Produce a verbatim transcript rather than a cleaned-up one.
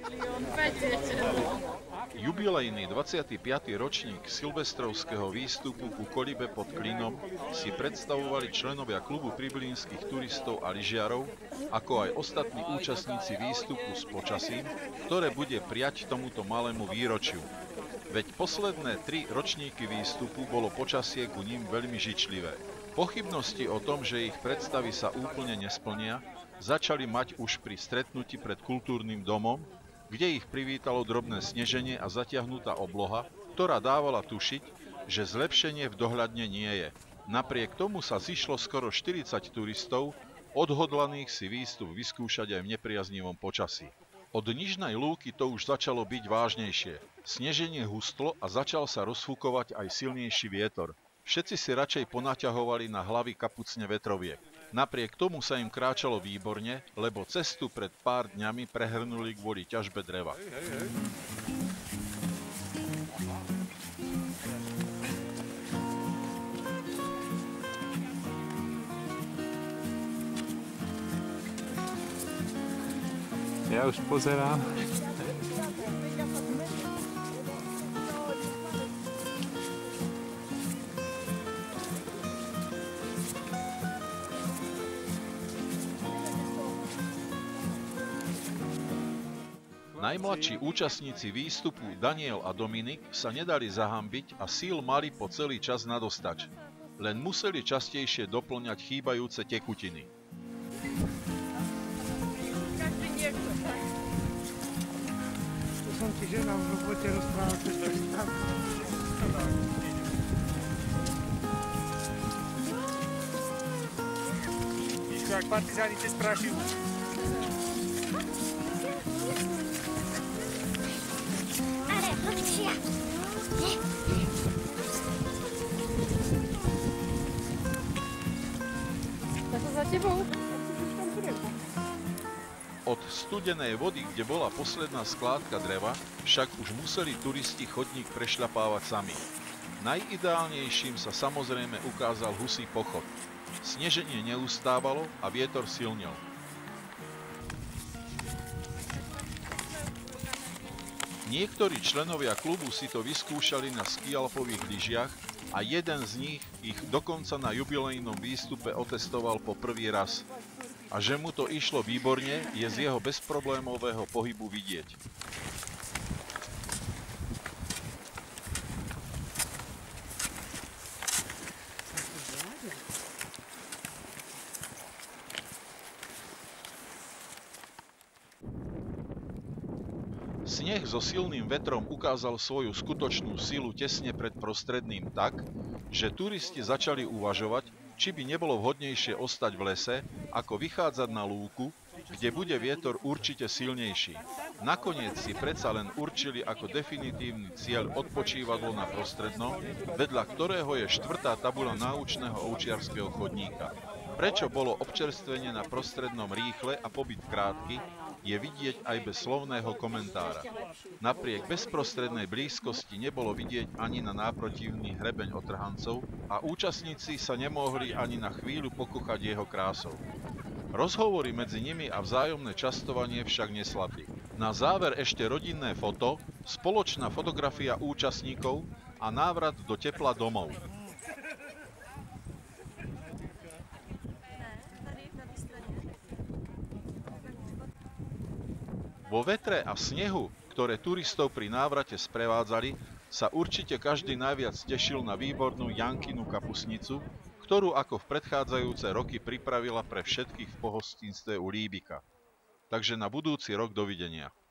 Jubilejný dvadsiaty piaty ročník silvestrovského výstupu ku Kolibe pod Klinom si predstavovali členovia klubu pribilínskych turistov a lyžiarov, ako aj ostatní účastníci výstupu s počasím, ktoré bude prijať tomuto malému výročiu. Veď posledné tri ročníky výstupu bolo počasie ku ním veľmi žičlivé. Pochybnosti o tom, že ich predstavy sa úplne nesplnia, začali mať už pri stretnutí pred kultúrnym domom, kde ich privítalo drobné sneženie a zatiahnutá obloha, ktorá dávala tušiť, že zlepšenie v dohľadne nie je. Napriek tomu sa zišlo skoro štyridsať turistov, odhodlaných si výstup vyskúšať aj v nepriaznivom počasí. Od Nižnej lúky to už začalo byť vážnejšie. Sneženie hustlo a začal sa rozfúkovať aj silnejší vietor. Všetci si radšej ponaťahovali na hlavy kapucne vetroviek. Napriek tomu sa im kráčalo výborne, lebo cestu pred pár dňami prehrnuli kvôli ťažbe dreva. Hej, hej, hej. Ja už pozerám. Najmladší účastníci výstupu Daniel a Dominik sa nedali zahambiť a síl mali po celý čas nadostač. Len museli častejšie doplňať chýbajúce tekutiny. To som ti žena v robote rozprával, čo to tam. Víš, jak partizáni te sprašujú. Od studenej vody, kde bola posledná skládka dreva, však už museli turisti chodník prešľapávať sami. Najideálnejším sa samozrejme ukázal husí pochod. Sneženie neustávalo a vietor silnil. Niektorí členovia klubu si to vyskúšali na skialpových lyžiach a jeden z nich ich dokonca na jubilejnom výstupe otestoval po prvý raz. A že mu to išlo výborne, je z jeho bezproblémového pohybu vidieť. Sneh so silným vetrom ukázal svoju skutočnú silu tesne pred prostredným tak, že turisti začali uvažovať, či by nebolo vhodnejšie ostať v lese, ako vychádzať na lúku, kde bude vietor určite silnejší. Nakoniec si predsa len určili ako definitívny cieľ odpočívadlo na prostrednom, vedľa ktorého je štvrtá tabuľa náučného ovčiarskeho chodníka. Prečo bolo občerstvenie na prostrednom rýchle a pobyt krátky, je vidieť aj bez slovného komentára. Napriek bezprostrednej blízkosti nebolo vidieť ani na náprotivný hrebeň otrhancov a účastníci sa nemohli ani na chvíľu pokochať jeho krásou. Rozhovory medzi nimi a vzájomné častovanie však neslabli. Na záver ešte rodinné foto, spoločná fotografia účastníkov a návrat do tepla domov. Vo vetre a snehu, ktoré turistov pri návrate sprevádzali, sa určite každý najviac tešil na výbornú Jankinu kapusnicu, ktorú ako v predchádzajúce roky pripravila pre všetkých v pohostinstve u Líbika. Takže na budúci rok dovidenia.